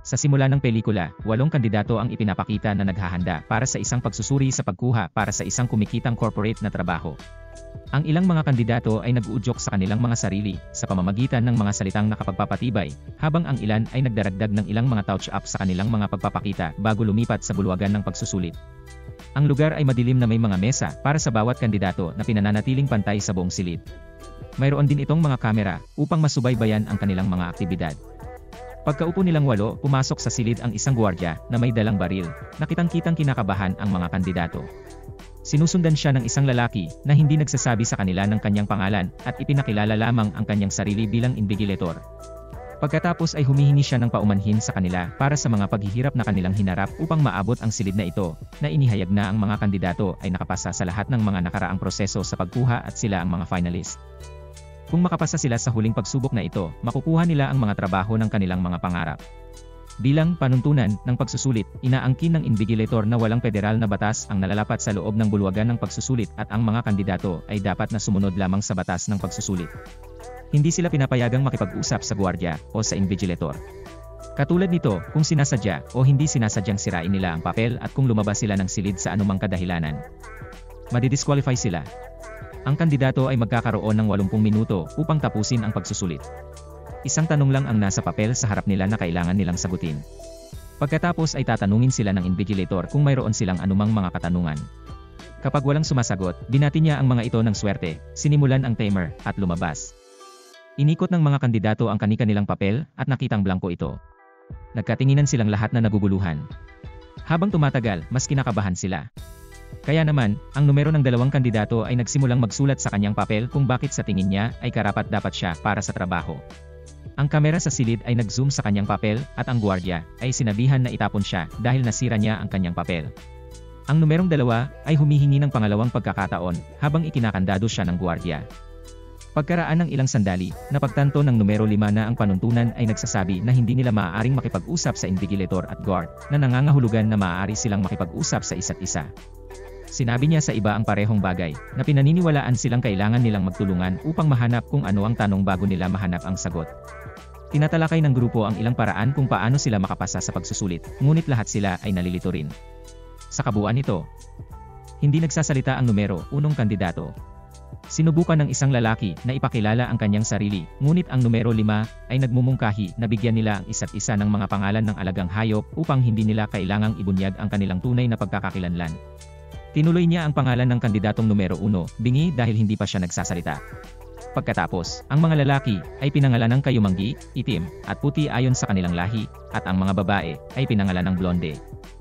Sa simula ng pelikula, 8 kandidato ang ipinapakita na naghahanda para sa isang pagsusuri sa pagkuha para sa isang kumikitang corporate na trabaho. Ang ilang mga kandidato ay nag-uudyok sa kanilang mga sarili sa pamamagitan ng mga salitang nakapagpapatibay, habang ang ilan ay nagdaragdag ng ilang mga touch-up sa kanilang mga pagpapakita bago lumipat sa bulwagan ng pagsusulit. Ang lugar ay madilim na may mga mesa para sa bawat kandidato na pinananatiling pantay sa buong silid. Mayroon din itong mga kamera upang masubaybayan ang kanilang mga aktibidad. Pagkaupo nilang 8, pumasok sa silid ang isang gwardiya na may dalang baril. Nakitang-kitang kinakabahan ang mga kandidato. Sinusundan siya ng isang lalaki na hindi nagsasabi sa kanila ng kanyang pangalan at ipinakilala lamang ang kanyang sarili bilang invigilator. Pagkatapos ay humihingi siya ng paumanhin sa kanila para sa mga paghihirap na kanilang hinarap upang maabot ang silid na ito, na inihayag na ang mga kandidato ay nakapasa sa lahat ng mga nakaraang proseso sa pagkuha at sila ang mga finalist. Kung makapasa sila sa huling pagsubok na ito, makukuha nila ang mga trabaho ng kanilang mga pangarap. Bilang panuntunan ng pagsusulit, inaangkin ng invigilator na walang federal na batas ang nalalapat sa loob ng bulwagan ng pagsusulit at ang mga kandidato ay dapat na sumunod lamang sa batas ng pagsusulit. Hindi sila pinapayagang makipag-usap sa gwardiya o sa invigilator. Katulad nito, kung sinasadya o hindi sinasadyang sirain nila ang papel at kung lumabas sila ng silid sa anumang kadahilanan, madidisqualify sila. Ang kandidato ay magkakaroon ng 80 minuto upang tapusin ang pagsusulit. Isang tanong lang ang nasa papel sa harap nila na kailangan nilang sagutin. Pagkatapos ay tatanungin sila ng invigilator kung mayroon silang anumang mga katanungan. Kapag walang sumasagot, binati niya ang mga ito ng swerte, sinimulan ang timer, at lumabas. Inikot ng mga kandidato ang kani-kanilang papel at nakitang blanko ito. Nagkatinginan silang lahat na naguguluhan. Habang tumatagal, mas kinakabahan sila. Kaya naman, ang numero ng 2 kandidato ay nagsimulang magsulat sa kanyang papel kung bakit sa tingin niya ay karapat-dapat siya para sa trabaho. Ang kamera sa silid ay nag-zoom sa kanyang papel at ang gwardiya ay sinabihan na itapon siya dahil nasira niya ang kanyang papel. Ang numerong 2 ay humihingi ng pangalawang pagkakataon habang ikinakandado siya ng gwardiya. Pagkaraan ng ilang sandali, napagtanto ng numero 5 na ang panuntunan ay nagsasabi na hindi nila maaaring makipag-usap sa invigilator at guard, na nangangahulugan na maaari silang makipag-usap sa isa't isa. Sinabi niya sa iba ang parehong bagay, na pinaniniwalaan silang kailangan nilang magtulungan upang mahanap kung ano ang tanong bago nila mahanap ang sagot. Tinatalakay ng grupo ang ilang paraan kung paano sila makapasa sa pagsusulit, ngunit lahat sila ay nalilito rin. Sa kabuuan nito, hindi nagsasalita ang numero 1 kandidato. Sinubukan ng isang lalaki na ipakilala ang kanyang sarili, ngunit ang numero 5 ay nagmumungkahi na bigyan nila ang isa't isa ng mga pangalan ng alagang hayop upang hindi nila kailangang ibunyag ang kanilang tunay na pagkakakilanlan. Tinuloy niya ang pangalan ng kandidatong numero 1, bingi dahil hindi pa siya nagsasalita. Pagkatapos, ang mga lalaki ay pinangalan ng kayumanggi, itim, at puti ayon sa kanilang lahi, at ang mga babae ay pinangalan ng blonde,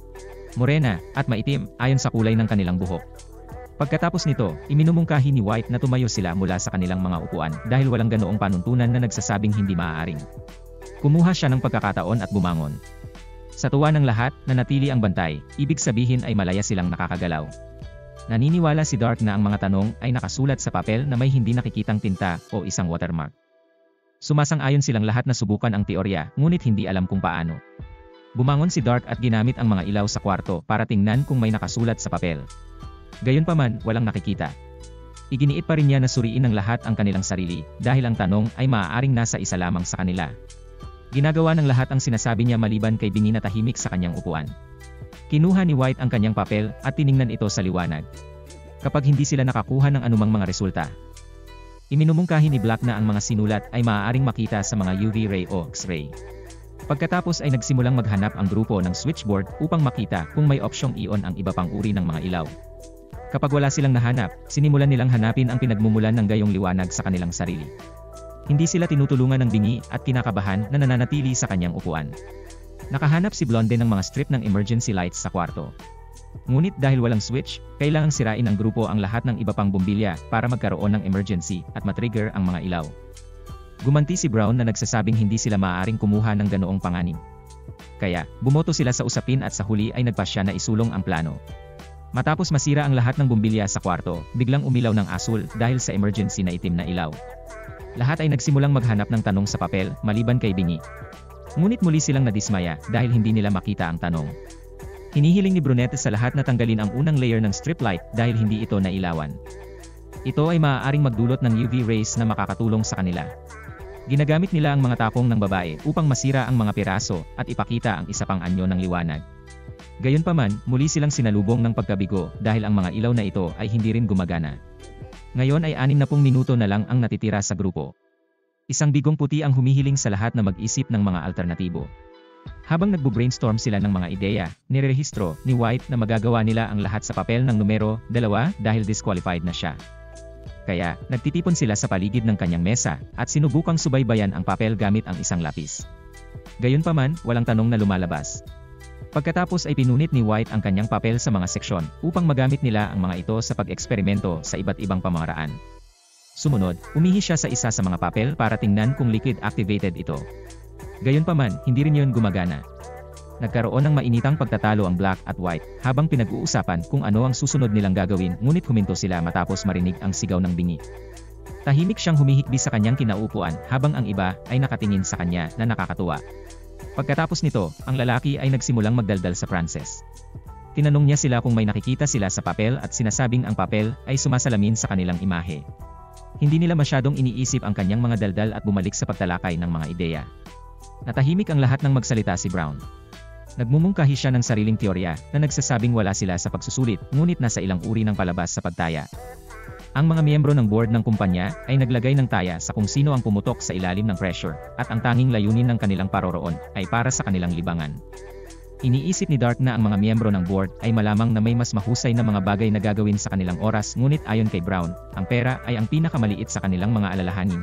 morena, at maitim ayon sa kulay ng kanilang buhok. Pagkatapos nito, iminumungkahi ni White na tumayo sila mula sa kanilang mga upuan dahil walang ganoong panuntunan na nagsasabing hindi maaaring. Kumuha siya ng pagkakataon at bumangon. Sa tuwa ng lahat, nanatili ang bantay, ibig sabihin ay malaya silang nakakagalaw. Naniniwala si Dark na ang mga tanong ay nakasulat sa papel na may hindi nakikitang tinta o isang watermark. Sumasang-ayon silang lahat na subukan ang teorya, ngunit hindi alam kung paano. Bumangon si Dark at ginamit ang mga ilaw sa kwarto para tingnan kung may nakasulat sa papel. Gayunpaman, walang nakikita. Iginiit pa rin niya na suriin ng lahat ang kanilang sarili, dahil ang tanong ay maaaring nasa isa lamang sa kanila. Ginagawa ng lahat ang sinasabi niya maliban kay bingi na tahimik sa kanyang upuan. Kinuha ni White ang kanyang papel at tiningnan ito sa liwanag. Kapag hindi sila nakakuha ng anumang mga resulta, iminumungkahi ni Black na ang mga sinulat ay maaaring makita sa mga UV ray o X-ray. Pagkatapos ay nagsimulang maghanap ang grupo ng switchboard upang makita kung may opsyong i-on ang iba pang uri ng mga ilaw. Kapag wala silang nahanap, sinimulan nilang hanapin ang pinagmumulan ng gayong liwanag sa kanilang sarili. Hindi sila tinutulungan ng bingi at kinakabahan na nananatili sa kanyang upuan. Nakahanap si Blonde ng mga strip ng emergency lights sa kwarto. Ngunit dahil walang switch, kailangang sirain ang grupo ang lahat ng iba pang bumbilya para magkaroon ng emergency at matrigger ang mga ilaw. Gumanti si Brown na nagsasabing hindi sila maaaring kumuha ng ganoong panganib. Kaya, bumoto sila sa usapin at sa huli ay nagpasya na isulong ang plano. Matapos masira ang lahat ng bumbilya sa kwarto, biglang umilaw ng asul dahil sa emergency na itim na ilaw. Lahat ay nagsimulang maghanap ng tanong sa papel, maliban kay bingi. Ngunit muli silang nadismaya dahil hindi nila makita ang tanong. Hinihiling ni Brunette sa lahat na tanggalin ang unang layer ng strip light dahil hindi ito nailawan. Ito ay maaaring magdulot ng UV rays na makakatulong sa kanila. Ginagamit nila ang mga tapong ng babae upang masira ang mga piraso at ipakita ang isa pang anyo ng liwanag. Gayunpaman, muli silang sinalubong ng pagkabigo dahil ang mga ilaw na ito ay hindi rin gumagana. Ngayon ay 60 minuto na lang ang natitira sa grupo. Isang bigong puti ang humihiling sa lahat na mag-isip ng mga alternatibo. Habang nagbo-brainstorm sila ng mga ideya, nirerehistro ni White na magagawa nila ang lahat sa papel ng numero 2 dahil disqualified na siya. Kaya, nagtitipon sila sa paligid ng kanyang mesa at sinubukang subaybayan ang papel gamit ang isang lapis. Gayunpaman, walang tanong na lumalabas. Pagkatapos ay pinunit ni White ang kanyang papel sa mga seksyon upang magamit nila ang mga ito sa pag-eksperimento sa iba't ibang pamamaraan. Sumunod, umihi siya sa isa sa mga papel para tingnan kung liquid-activated ito. Gayunpaman, hindi rin yun gumagana. Nagkaroon ng mainitang pagtatalo ang Black at White habang pinag-uusapan kung ano ang susunod nilang gagawin, ngunit huminto sila matapos marinig ang sigaw ng bingi. Tahimik siyang humihikbi sa kanyang kinaupuan habang ang iba ay nakatingin sa kanya na nakakatuwa. Pagkatapos nito, ang lalaki ay nagsimulang magdaldal sa Frances. Tinanong niya sila kung may nakikita sila sa papel at sinasabing ang papel ay sumasalamin sa kanilang imahe. Hindi nila masyadong iniisip ang kanyang mga daldal at bumalik sa pagtalakay ng mga ideya. Natahimik ang lahat ng magsalita si Brown. Nagmumungkahi siya ng sariling teorya na nagsasabing wala sila sa pagsusulit, ngunit nasa ilang uri ng palabas sa pagtaya. Ang mga miyembro ng board ng kumpanya ay naglagay ng taya sa kung sino ang pumutok sa ilalim ng pressure, at ang tanging layunin ng kanilang paroroon ay para sa kanilang libangan. Iniisip ni Dark na ang mga miyembro ng board ay malamang na may mas mahusay na mga bagay na gagawin sa kanilang oras, ngunit ayon kay Brown, ang pera ay ang pinakamaliit sa kanilang mga alalahanin.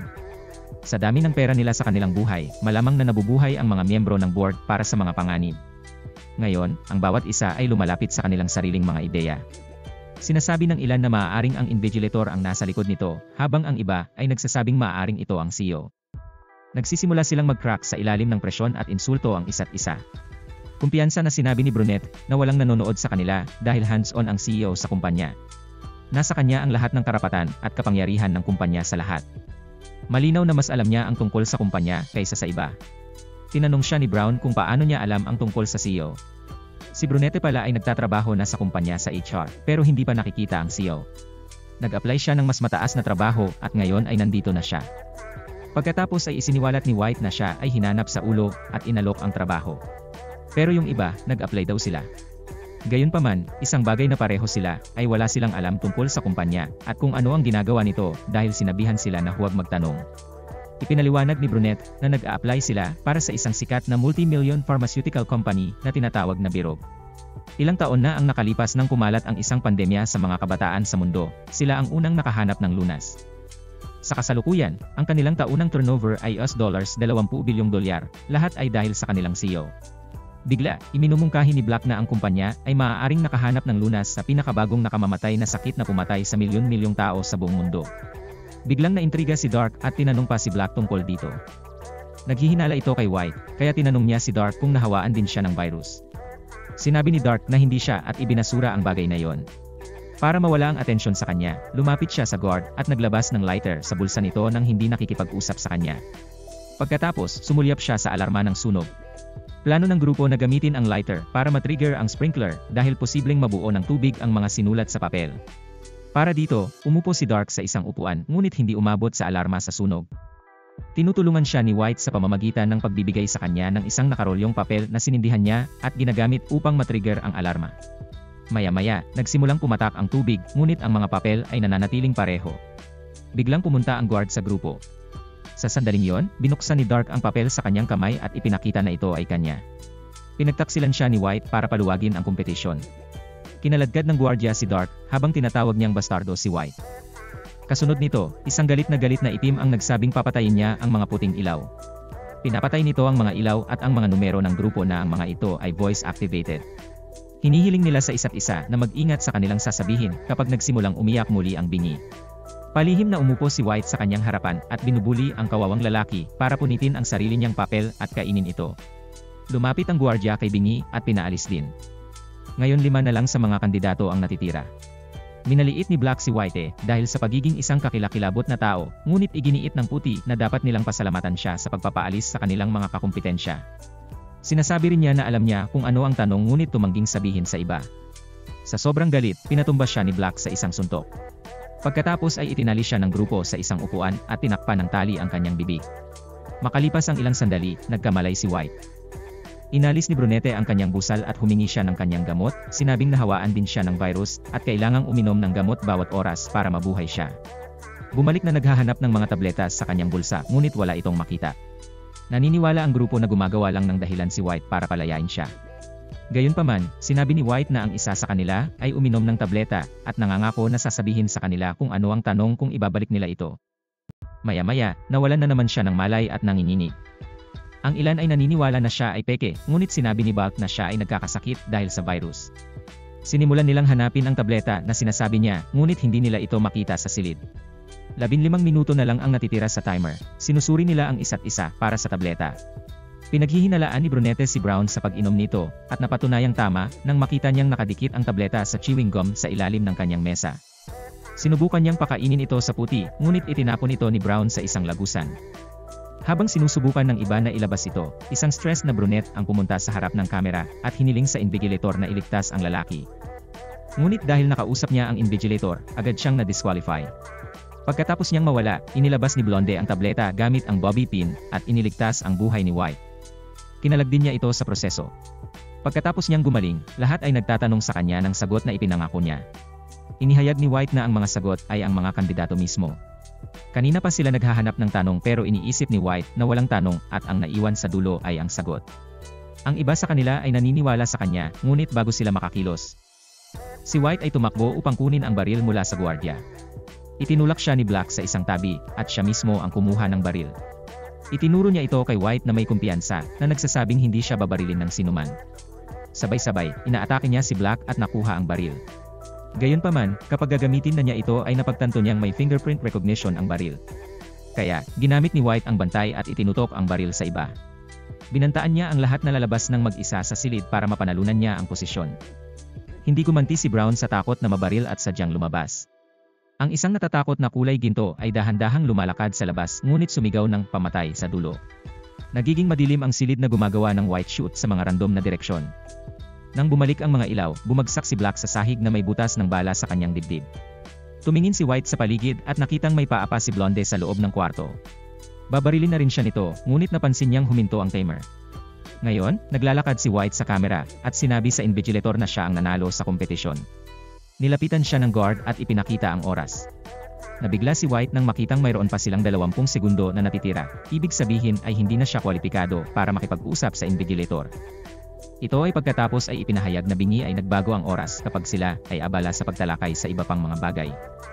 Sa dami ng pera nila sa kanilang buhay, malamang na nabubuhay ang mga miyembro ng board para sa mga panganib. Ngayon, ang bawat isa ay lumalapit sa kanilang sariling mga ideya. Sinasabi ng ilan na maaaring ang invigilator ang nasa likod nito, habang ang iba ay nagsasabing maaaring ito ang CEO. Nagsisimula silang mag-crack sa ilalim ng presyon at insulto ang isa't isa. Kumpiyansa na sinabi ni Brunette na walang nanonood sa kanila dahil hands-on ang CEO sa kumpanya. Nasa kanya ang lahat ng karapatan at kapangyarihan ng kumpanya sa lahat. Malinaw na mas alam niya ang tungkol sa kumpanya kaysa sa iba. Tinanong siya ni Brown kung paano niya alam ang tungkol sa CEO. Si Brunette pala ay nagtatrabaho na sa kumpanya sa HR, pero hindi pa nakikita ang CEO. Nag-apply siya ng mas mataas na trabaho at ngayon ay nandito na siya. Pagkatapos ay isiniwalat ni White na siya ay hinanap sa ulo at inalok ang trabaho. Pero yung iba, nag-apply daw sila. Gayunpaman, isang bagay na pareho sila ay wala silang alam tungkol sa kumpanya at kung ano ang ginagawa nito dahil sinabihan sila na huwag magtanong. Ipinaliwanag ni Brunette na nag-a-apply sila para sa isang sikat na multi-million pharmaceutical company na tinatawag na Birog. Ilang taon na ang nakalipas nang kumalat ang isang pandemya sa mga kabataan sa mundo, sila ang unang nakahanap ng lunas. Sa kasalukuyan, ang kanilang taunang turnover ay $20 bilyong, lahat ay dahil sa kanilang CEO. Bigla, iminumungkahi ni Black na ang kumpanya ay maaaring nakahanap ng lunas sa pinakabagong nakamamatay na sakit na pumatay sa milyon-milyong tao sa buong mundo. Biglang naintriga si Dark at tinanong pa si Black tungkol dito. Naghihinala ito kay White, kaya tinanong niya si Dark kung nahawaan din siya ng virus. Sinabi ni Dark na hindi siya at ibinasura ang bagay na yon. Para mawala ang atensyon sa kanya, lumapit siya sa guard at naglabas ng lighter sa bulsa nito nang hindi nakikipag-usap sa kanya. Pagkatapos, sumulyap siya sa alarma ng sunog. Plano ng grupo na gamitin ang lighter para matrigger ang sprinkler dahil posibleng mabuo ng tubig ang mga sinulat sa papel. Para dito, umupo si Dark sa isang upuan ngunit hindi umabot sa alarma sa sunog. Tinutulungan siya ni White sa pamamagitan ng pagbibigay sa kanya ng isang nakarolyong papel na sinindihan niya at ginagamit upang matrigger ang alarma. Maya-maya, nagsimulang pumatak ang tubig ngunit ang mga papel ay nananatiling pareho. Biglang pumunta ang guard sa grupo. Sa sandaling yon, binuksan ni Dark ang papel sa kanyang kamay at ipinakita na ito ay kanya. Pinagtaksilan siya ni White para paluwagin ang kompetisyon. Kinaladkad ng gwardiya si Dark habang tinatawag niyang bastardo si White. Kasunod nito, isang galit na itim ang nagsabing papatayin niya ang mga puting ilaw. Pinapatay nito ang mga ilaw at ang mga numero ng grupo na ang mga ito ay voice-activated. Hinihiling nila sa isa't isa na mag-ingat sa kanilang sasabihin kapag nagsimulang umiyak muli ang bingi. Palihim na umupo si White sa kanyang harapan at binubuli ang kawawang lalaki para punitin ang sarili niyang papel at kainin ito. Lumapit ang gwardiya kay bingi at pinaalis din. Ngayon 5 na lang sa mga kandidato ang natitira. Minaliit ni Black si White dahil sa pagiging isang kakilakilabot na tao, ngunit iginiit ng puti na dapat nilang pasalamatan siya sa pagpapaalis sa kanilang mga kakumpetensya. Sinasabi rin niya na alam niya kung ano ang tanong ngunit tumangging sabihin sa iba. Sa sobrang galit, pinatumbas siya ni Black sa isang suntok. Pagkatapos ay itinali siya ng grupo sa isang upuan at tinakpan ng tali ang kanyang bibig. Makalipas ang ilang sandali, nagkamalay si White. Inalis ni Brunette ang kanyang busal at humingi siya ng kanyang gamot, sinabing nahawaan din siya ng virus at kailangang uminom ng gamot bawat oras para mabuhay siya. Bumalik na naghahanap ng mga tableta sa kanyang bulsa ngunit wala itong makita. Naniniwala ang grupo na gumagawa lang ng dahilan si White para palayain siya. Gayunpaman, sinabi ni White na ang isa sa kanila ay uminom ng tableta at nangangako na sasabihin sa kanila kung ano ang tanong kung ibabalik nila ito. Maya-maya, nawalan na naman siya ng malay at nanginginig. Ang ilan ay naniniwala na siya ay peke, ngunit sinabi ni Bulk na siya ay nagkakasakit dahil sa virus. Sinimulan nilang hanapin ang tableta na sinasabi niya, ngunit hindi nila ito makita sa silid. 15 minuto na lang ang natitira sa timer. Sinusuri nila ang isa't isa para sa tableta. Pinaghihinalaan ni Brunette si Brown sa pag-inom nito, at napatunayang tama nang makita niyang nakadikit ang tableta sa chewing gum sa ilalim ng kanyang mesa. Sinubukan niyang pakainin ito sa puti, ngunit itinapon ito ni Brown sa isang lagusan. Habang sinusubukan ng iba na ilabas ito, isang stressed na brunette ang pumunta sa harap ng kamera at hiniling sa invigilator na iligtas ang lalaki. Ngunit dahil nakausap niya ang invigilator, agad siyang na-disqualify. Pagkatapos niyang mawala, inilabas ni Blonde ang tableta gamit ang bobby pin at iniligtas ang buhay ni White. Kinalag din niya ito sa proseso. Pagkatapos niyang gumaling, lahat ay nagtatanong sa kanya ng sagot na ipinangako niya. Inihayag ni White na ang mga sagot ay ang mga kandidato mismo. Kanina pa sila naghahanap ng tanong pero iniisip ni White na walang tanong at ang naiwan sa dulo ay ang sagot. Ang iba sa kanila ay naniniwala sa kanya, ngunit bago sila makakilos, si White ay tumakbo upang kunin ang baril mula sa gwardiya. Itinulak siya ni Black sa isang tabi, at siya mismo ang kumuha ng baril. Itinuro niya ito kay White na may kumpiyansa, na nagsasabing hindi siya babarilin ng sinuman. Sabay-sabay, inaatake niya si Black at nakuha ang baril. Gayunpaman, kapag gagamitin na niya ito ay napagtanto niyang may fingerprint recognition ang baril. Kaya, ginamit ni White ang bantay at itinutok ang baril sa iba. Binantaan niya ang lahat na lalabas ng mag-isa sa silid para mapanalunan niya ang posisyon. Hindi gumanti si Brown sa takot na mabaril at sadyang lumabas. Ang isang natatakot na kulay ginto ay dahan-dahang lumalakad sa labas ngunit sumigaw ng pamatay sa dulo. Nagiging madilim ang silid na gumagawa ng white shoot sa mga random na direksyon. Nang bumalik ang mga ilaw, bumagsak si Black sa sahig na may butas ng bala sa kanyang dibdib. Tumingin si White sa paligid at nakitang may paapa si Blonde sa loob ng kwarto. Babarilin na rin siya nito, ngunit napansin niyang huminto ang timer. Ngayon, naglalakad si White sa kamera at sinabi sa invigilator na siya ang nanalo sa kompetisyon. Nilapitan siya ng guard at ipinakita ang oras. Nabigla si White nang makitang mayroon pa silang 20 segundo na natitira, ibig sabihin ay hindi na siya kwalipikado para makipag-usap sa invigilator. Ito ay pagkatapos ay ipinahayag na bingi ay nagbago ang oras kapag sila ay abala sa pagtalakay sa iba pang mga bagay.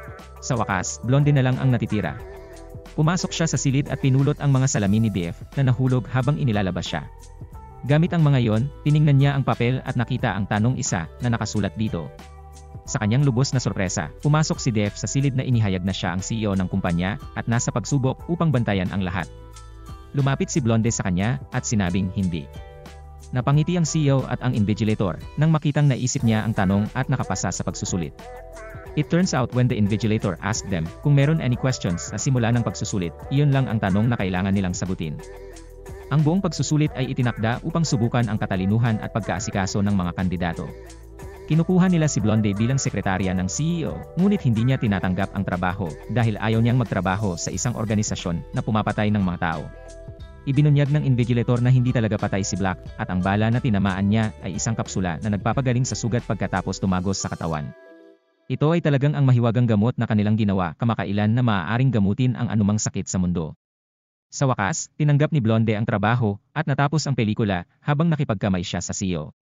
Sa wakas, Blonde na lang ang natitira. Pumasok siya sa silid at pinulot ang mga salamin ni Def na nahulog habang inilalabas siya. Gamit ang mga yon, tiningnan niya ang papel at nakita ang tanong isa na nakasulat dito. Sa kanyang lubos na sorpresa, pumasok si Def sa silid na inihayag na siya ang CEO ng kumpanya at nasa pagsubok upang bantayan ang lahat. Lumapit si Blonde sa kanya at sinabing hindi. Napangiti ang CEO at ang invigilator nang makitang naisip niya ang tanong at nakapasa sa pagsusulit. It turns out when the invigilator asked them kung meron any questions sa simula ng pagsusulit, iyon lang ang tanong na kailangan nilang sagutin. Ang buong pagsusulit ay itinakda upang subukan ang katalinuhan at pagkaasikaso ng mga kandidato. Kinukuha nila si Blonde bilang sekretarya ng CEO, ngunit hindi niya tinatanggap ang trabaho dahil ayaw niyang magtrabaho sa isang organisasyon na pumapatay ng mga tao. Ibinunyag ng invigilator na hindi talaga patay si Black at ang bala na tinamaan niya ay isang kapsula na nagpapagaling sa sugat pagkatapos tumagos sa katawan. Ito ay talagang ang mahiwagang gamot na kanilang ginawa kamakailan na maaaring gamutin ang anumang sakit sa mundo. Sa wakas, tinanggap ni Blonde ang trabaho at natapos ang pelikula habang nakipagkamay siya sa CEO.